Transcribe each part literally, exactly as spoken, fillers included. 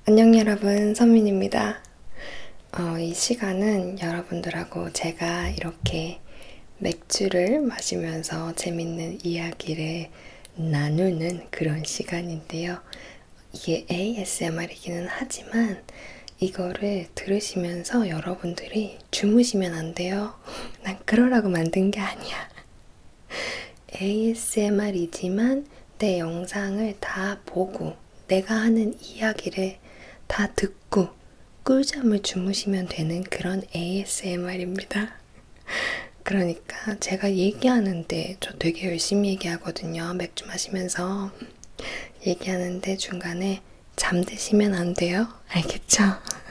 안녕 여러분, 선민입니다. 어, 이 시간은 여러분들하고 제가 이렇게 맥주를 마시면서 재밌는 이야기를 나누는 그런 시간인데요. 이게 에이에스엠알이기는 하지만 이거를 들으시면서 여러분들이 주무시면 안 돼요. 난 그러라고 만든 게 아니야. 에이에스엠알이지만 내 영상을 다 보고 내가 하는 이야기를 다 듣고 꿀잠을 주무시면 되는 그런 에이에스엠알입니다. 그러니까 제가 얘기하는데 저 되게 열심히 얘기하거든요. 맥주 마시면서 얘기하는데 중간에 잠드시면 안 돼요. 알겠죠?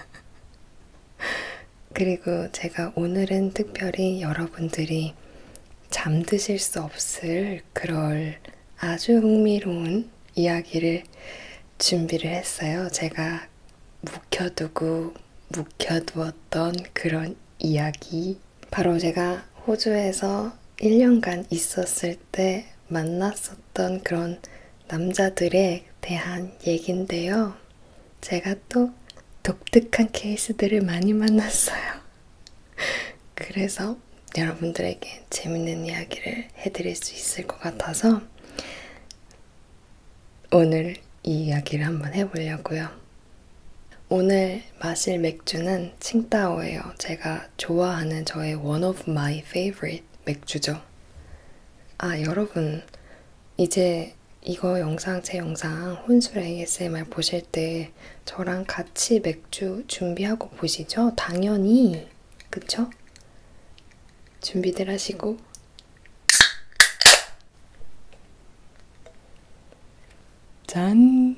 그리고 제가 오늘은 특별히 여러분들이 잠드실 수 없을 그럴 아주 흥미로운 이야기를 준비를 했어요. 제가 묵혀두고 묵혀두었던 그런 이야기. 바로 제가 호주에서 일 년간 있었을 때 만났었던 그런 남자들에 대한 얘긴데요. 제가 또 독특한 케이스들을 많이 만났어요. 그래서 여러분들에게 재밌는 이야기를 해드릴 수 있을 것 같아서 오늘 이 이야기를 한번 해보려고요. 오늘 마실 맥주는 칭따오예요. 제가 좋아하는 저의 one of my favorite 맥주죠. 아, 여러분 이제 이거 영상, 제 영상 혼술 에이에스엠알 보실 때 저랑 같이 맥주 준비하고 보시죠? 당연히. 그쵸? 준비들 하시고 짠!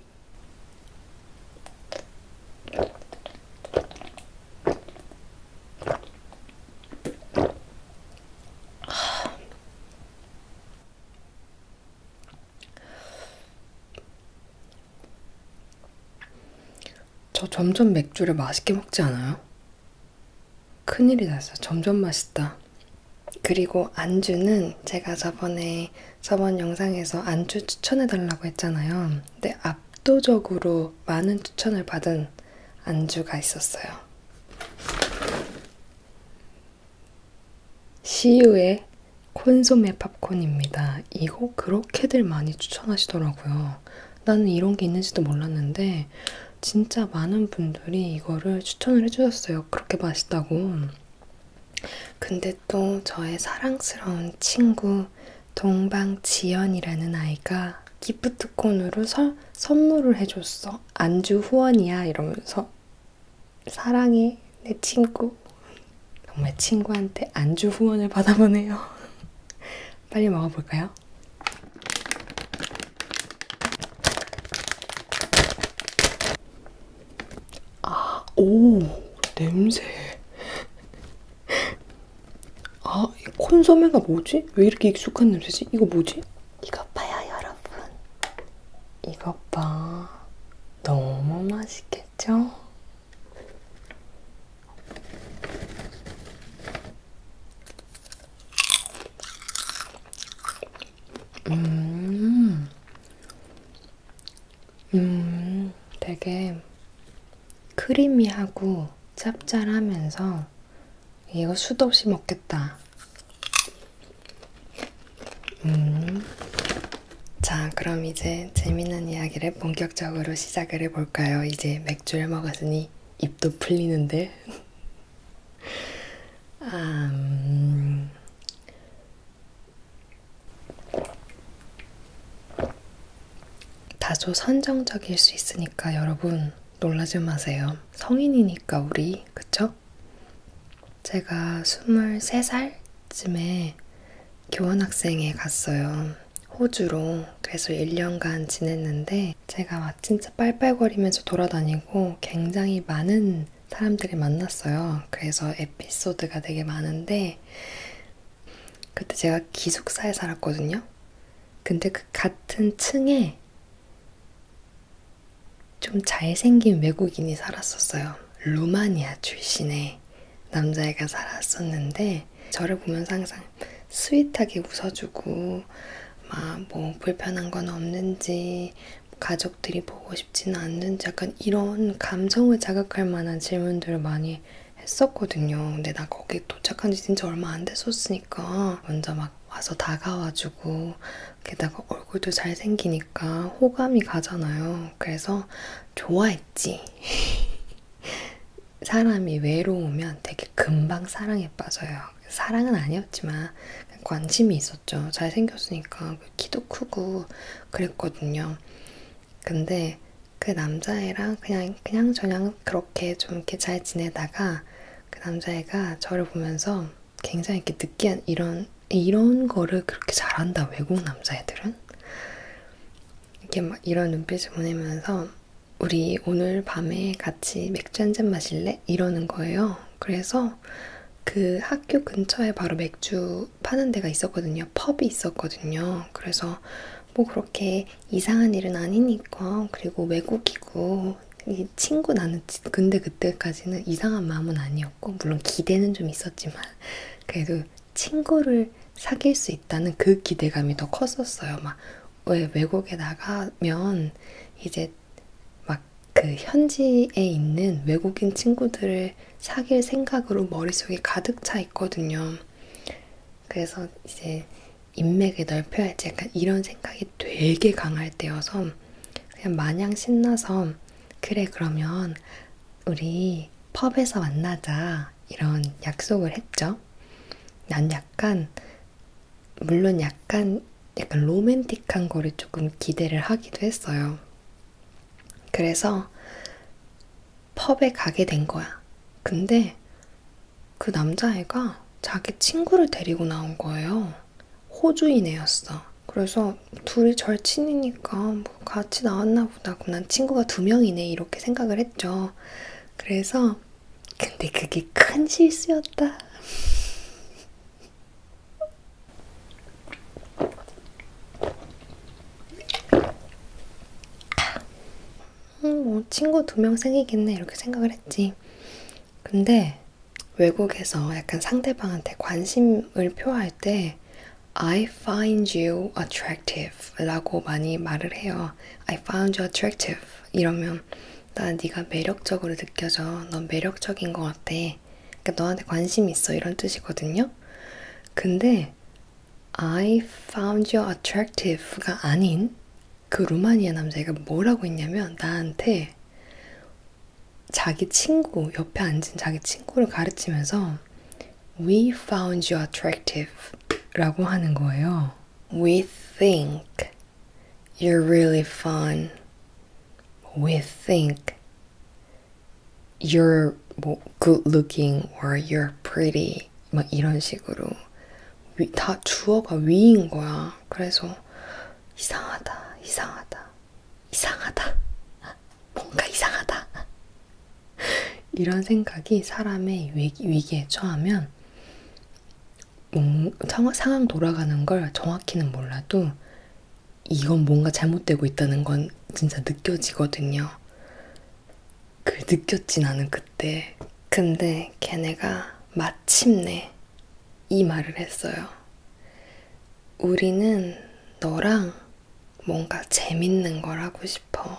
저 점점 맥주를 맛있게 먹지 않아요? 큰일이 났어. 점점 맛있다. 그리고 안주는 제가 저번에 저번 영상에서 안주 추천해달라고 했잖아요. 근데 압도적으로 많은 추천을 받은 안주가 있었어요. 시우의 콘소메 팝콘입니다. 이거 그렇게들 많이 추천하시더라고요. 나는 이런 게 있는지도 몰랐는데 진짜 많은 분들이 이거를 추천을 해주셨어요. 그렇게 맛있다고. 근데 또 저의 사랑스러운 친구 동방지연이라는 아이가 기프트콘으로 서, 선물을 해줬어. 안주 후원이야 이러면서. 사랑해 내 친구. 정말 친구한테 안주 후원을 받아보네요. 빨리 먹어볼까요? 아, 오, 냄새. 아, 이 콘소메가 뭐지? 왜 이렇게 익숙한 냄새지? 이거 뭐지? 이것 봐요, 여러분. 이것 봐. 너무 맛있겠죠? 음, 음, 되게 크리미하고 짭짤하면서 이거 수도 없이 먹겠다. 음. 자, 그럼 이제 재밌는 이야기를 본격적으로 시작을 해볼까요? 이제 맥주를 먹었으니 입도 풀리는데. 아, 음. 다소 선정적일 수 있으니까 여러분 놀라지 마세요. 성인이니까 우리, 그쵸? 제가 스물세 살쯤에 교환학생에 갔어요. 호주로. 그래서 일 년간 지냈는데 제가 막 진짜 빨빨거리면서 돌아다니고 굉장히 많은 사람들을 만났어요. 그래서 에피소드가 되게 많은데 그때 제가 기숙사에 살았거든요. 근데 그 같은 층에 좀 잘생긴 외국인이 살았었어요. 루마니아 출신의 남자애가 살았었는데 저를 보면서 항상 스윗하게 웃어주고 막 뭐 불편한 건 없는지 가족들이 보고 싶지는 않는지 약간 이런 감성을 자극할 만한 질문들을 많이 했었거든요. 근데 나 거기 도착한 지 진짜 얼마 안 됐었으니까 먼저 막 와서 다가와주고 게다가 얼굴도 잘생기니까 호감이 가잖아요. 그래서 좋아했지. 사람이 외로우면 되게 금방 사랑에 빠져요. 사랑은 아니었지만 관심이 있었죠. 잘생겼으니까 키도 크고 그랬거든요. 근데 그 남자애랑 그냥 그냥 저냥 그렇게 좀 이렇게 잘 지내다가 그 남자애가 저를 보면서 굉장히 이렇게 느끼한 이런 이런 거를 그렇게 잘한다, 외국 남자애들은. 이렇게 막 이런 눈빛을 보내면서 우리 오늘 밤에 같이 맥주 한잔 마실래? 이러는 거예요. 그래서 그 학교 근처에 바로 맥주 파는 데가 있었거든요. 펍이 있었거든요. 그래서 뭐 그렇게 이상한 일은 아니니까, 그리고 외국이고 이 친구 나는 근데 그때까지는 이상한 마음은 아니었고, 물론 기대는 좀 있었지만 그래도 친구를 사귈 수 있다는 그 기대감이 더 컸었어요. 막 왜 외국에 나가면 이제 막 그 현지에 있는 외국인 친구들을 사귈 생각으로 머릿속에 가득 차 있거든요. 그래서 이제 인맥을 넓혀야지 약간 이런 생각이 되게 강할 때여서 그냥 마냥 신나서 그래 그러면 우리 펍에서 만나자 이런 약속을 했죠. 난 약간 물론 약간 약간 로맨틱한 거를 조금 기대를 하기도 했어요. 그래서 펍에 가게 된 거야. 근데 그 남자애가 자기 친구를 데리고 나온 거예요. 호주인 애였어. 그래서 둘이 절친이니까 뭐 같이 나왔나 보다. 그럼 난 친구가 두 명이네 이렇게 생각을 했죠. 그래서 근데 그게 큰 실수였다. 음, 뭐 친구 두 명 생기겠네 이렇게 생각을 했지. 근데 외국에서 약간 상대방한테 관심을 표할 때 I find you attractive 라고 많이 말을 해요. I found you attractive 이러면 나 네가 매력적으로 느껴져. 넌 매력적인 것 같아. 그러니까 너한테 관심 있어 이런 뜻이거든요. 근데 I found you attractive가 아닌 그 루마니아 남자애가 뭐라고 했냐면 나한테 자기 친구, 옆에 앉은 자기 친구를 가르치면서 We found you attractive 라고 하는 거예요. We think you're really fun. We think you're 뭐 good looking or you're pretty 막 이런 식으로 위, 다 주어가 we인 거야. 그래서 이상하다, 이상하다, 이상하다, 뭔가 이상하다 이런 생각이 사람의 위기, 위기에 처하면 음, 상황, 상황 돌아가는 걸 정확히는 몰라도 이건 뭔가 잘못되고 있다는 건 진짜 느껴지거든요. 그 느꼈지 나는 그때. 근데 걔네가 마침내 이 말을 했어요. 우리는 너랑 뭔가 재밌는 걸 하고 싶어.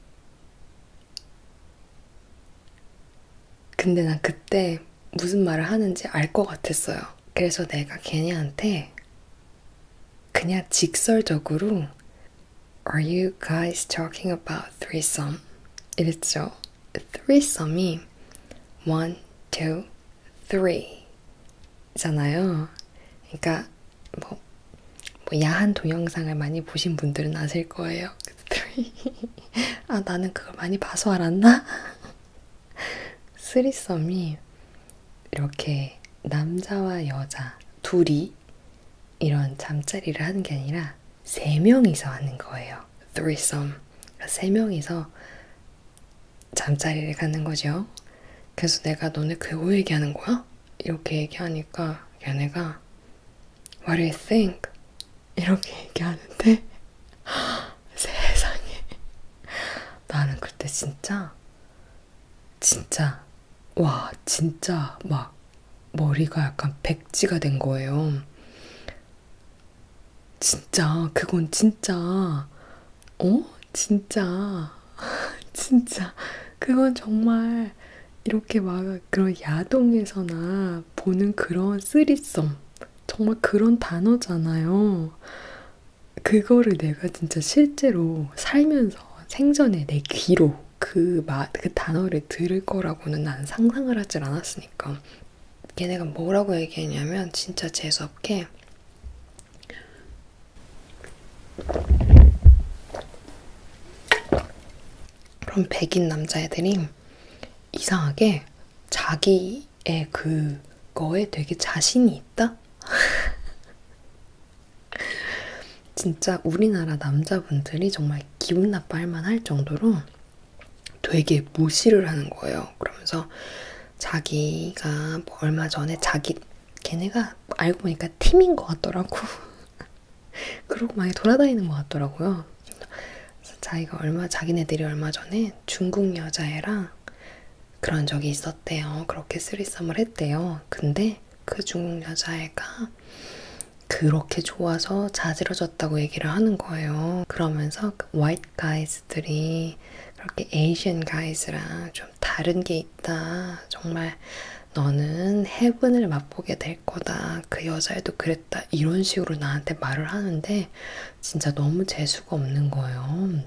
근데 난 그때 무슨 말을 하는지 알 것 같았어요. 그래서 내가 걔네한테 그냥 직설적으로 Are you guys talking about threesome? 이랬죠. threesome이 one, two, three 잖아요. 그러니까 뭐, 뭐 야한 동영상을 많이 보신 분들은 아실 거예요. three. 아 나는 그걸 많이 봐서 알았나? threesome이 이렇게 남자와 여자 둘이 이런 잠자리를 하는 게 아니라 세 명이서 하는 거예요. threesome. 세 명이서 잠자리를 가는 거죠. 그래서 내가 너네 그거 왜 얘기하는 거야? 이렇게 얘기하니까 걔네가 What do you think? 이렇게 얘기하는데 세상에 나는 그때 진짜 진짜 와 진짜 막 머리가 약간 백지가 된 거예요. 진짜 그건 진짜 어? 진짜 진짜 그건 정말 이렇게 막 그런 야동에서나 보는 그런 쓰리썸 정말 그런 단어잖아요. 그거를 내가 진짜 실제로 살면서 생전에 내 귀로 그 말, 그 단어를 들을 거라고는 난 상상을 하질 않았으니까. 걔네가 뭐라고 얘기했냐면 진짜 재수없게 그런 백인 남자애들이 이상하게 자기의 그거에 되게 자신이 있다? 진짜 우리나라 남자분들이 정말 기분 나빠할 만할 정도로 되게 무시를 하는 거예요. 그러면서 자기가 뭐 얼마 전에 자기 걔네가 알고 보니까 팀인 것 같더라고. 그러고 많이 돌아다니는 것 같더라고요. 그래서 자기가 얼마 자기네들이 얼마 전에 중국 여자애랑 그런 적이 있었대요. 그렇게 쓰리썸을 했대요. 근데 그 중국 여자애가 그렇게 좋아서 자지러졌다고 얘기를 하는 거예요. 그러면서 그 white guys들이 그렇게 Asian guys랑 좀 다른 게 있다. 정말 너는 heaven을 맛보게 될 거다. 그 여자애도 그랬다. 이런 식으로 나한테 말을 하는데 진짜 너무 재수가 없는 거예요.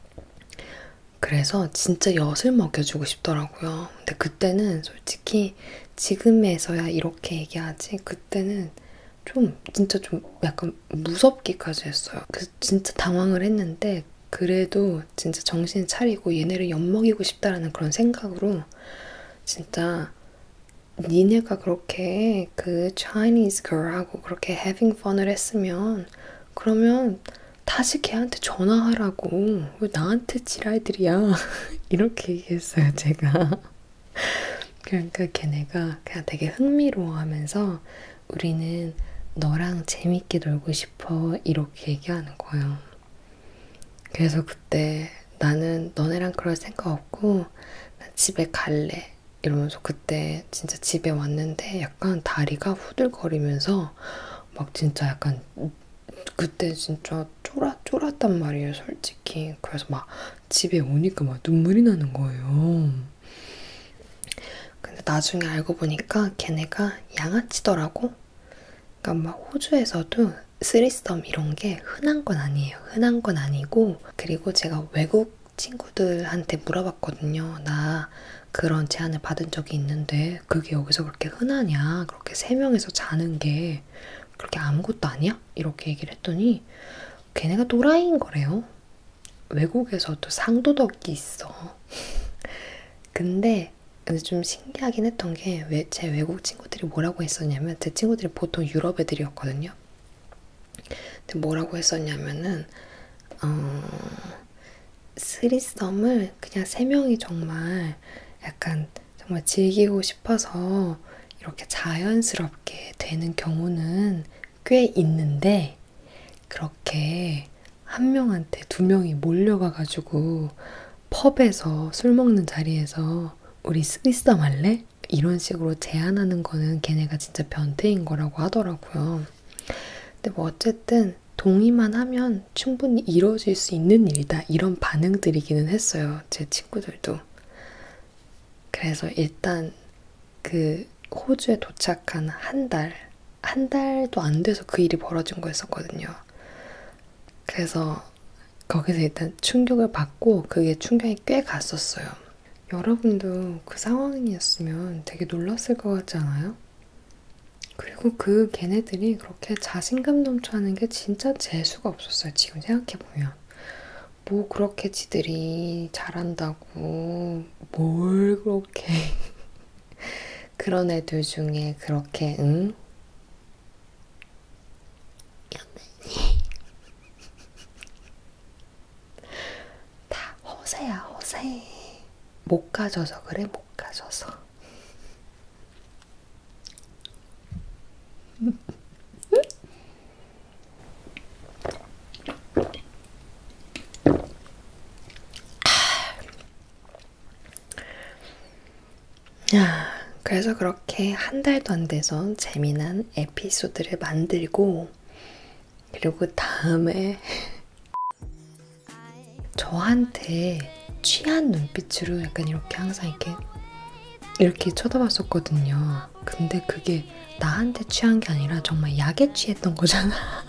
그래서 진짜 엿을 먹여주고 싶더라고요. 근데 그때는 솔직히 지금에서야 이렇게 얘기하지 그때는 좀 진짜 좀 약간 무섭기까지 했어요. 그래서 진짜 당황을 했는데 그래도 진짜 정신 차리고 얘네를 엿먹이고 싶다라는 그런 생각으로 진짜 니네가 그렇게 그 Chinese girl하고 그렇게 having fun을 했으면 그러면 다시 걔한테 전화하라고. 왜 나한테 지랄들이야. 이렇게 얘기했어요, 제가. 그러니까 걔네가 그냥 되게 흥미로워하면서 우리는 너랑 재밌게 놀고 싶어. 이렇게 얘기하는 거예요. 그래서 그때 나는 너네랑 그럴 생각 없고 난 집에 갈래. 이러면서 그때 진짜 집에 왔는데 약간 다리가 후들거리면서 막 진짜 약간 그때 진짜 쫄았, 쫄았단 말이에요, 솔직히. 그래서 막 집에 오니까 막 눈물이 나는 거예요. 근데 나중에 알고 보니까 걔네가 양아치더라고. 그러니까 막 호주에서도 쓰리썸 이런 게 흔한 건 아니에요. 흔한 건 아니고 그리고 제가 외국 친구들한테 물어봤거든요. 나 그런 제안을 받은 적이 있는데 그게 여기서 그렇게 흔하냐? 그렇게 세 명이서 자는 게 그렇게 아무것도 아니야? 이렇게 얘기를 했더니 걔네가 또라이인 거래요. 외국에서도 상도덕이 있어. 근데 근데 좀 신기하긴 했던 게 왜 제 외국 친구들이 뭐라고 했었냐면 제 친구들이 보통 유럽 애들이었거든요. 근데 뭐라고 했었냐면은 어, 쓰리썸을 그냥 세 명이 정말 약간 정말 즐기고 싶어서 이렇게 자연스럽게 되는 경우는 꽤 있는데 그렇게 한 명한테 두 명이 몰려가가지고 펍에서 술 먹는 자리에서 우리 쓰리썸 할래? 이런 식으로 제안하는 거는 걔네가 진짜 변태인 거라고 하더라고요. 근데 뭐 어쨌든 동의만 하면 충분히 이루어질 수 있는 일이다. 이런 반응들이기는 했어요. 제 친구들도. 그래서 일단 그 호주에 도착한 한 달, 한 달도 안 돼서 그 일이 벌어진 거였었거든요. 그래서 거기서 일단 충격을 받고 그게 충격이 꽤 갔었어요. 여러분도 그 상황이었으면 되게 놀랐을 것 같지 않아요? 그리고 그 걔네들이 그렇게 자신감 넘쳐하는 게 진짜 재수가 없었어요. 지금 생각해보면. 뭐 그렇게 지들이 잘한다고 뭘 그렇게 그런 애들 중에 그렇게 응? 다 허세야 허세. 못 가져서 그래 못 가져서. 야, 그래서 그렇게 한 달도 안 돼서 재미난 에피소드를 만들고 그리고 다음에 저한테 취한 눈빛으로 약간 이렇게 항상 이렇게 이렇게 쳐다봤었거든요. 근데 그게 나한테 취한 게 아니라 정말 약에 취했던 거잖아.